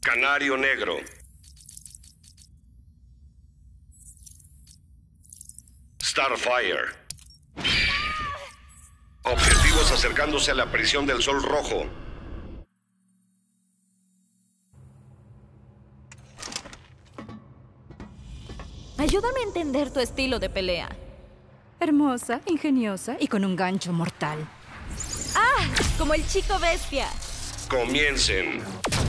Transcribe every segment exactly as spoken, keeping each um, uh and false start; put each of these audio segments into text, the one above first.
Canario negro. Starfire. Objetivos acercándose a la prisión del Sol Rojo. Ayúdame a entender tu estilo de pelea. Hermosa, ingeniosa y con un gancho mortal. ¡Ah! Como el chico bestia. Comiencen.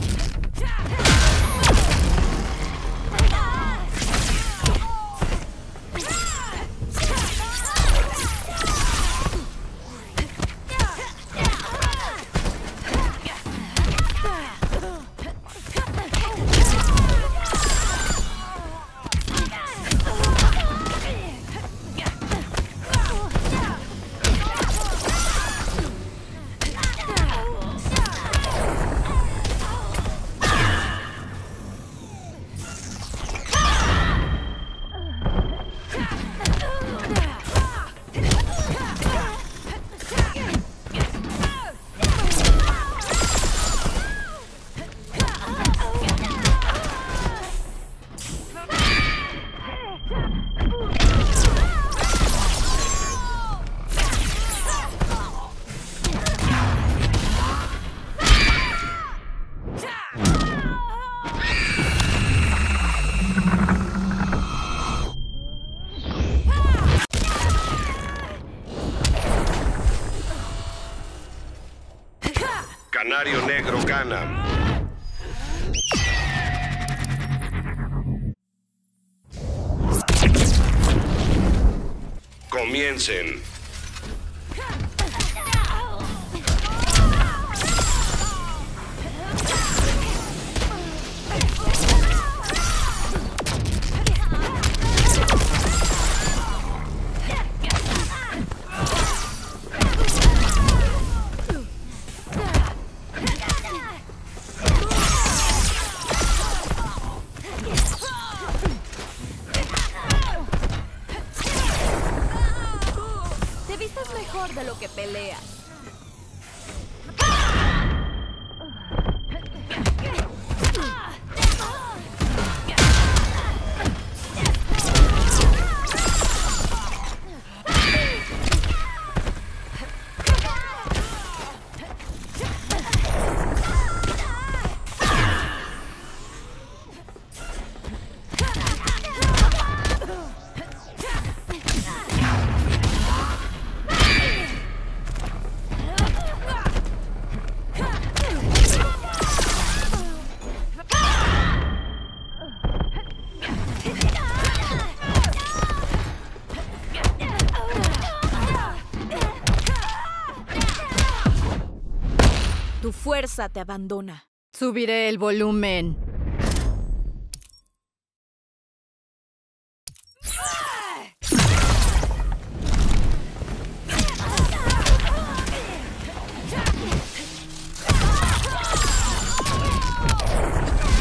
Canario negro gana. Comiencen. Te vistes mejor de lo que peleas. Tu fuerza te abandona. Subiré el volumen.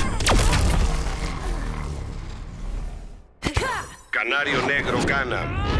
Canario negro gana.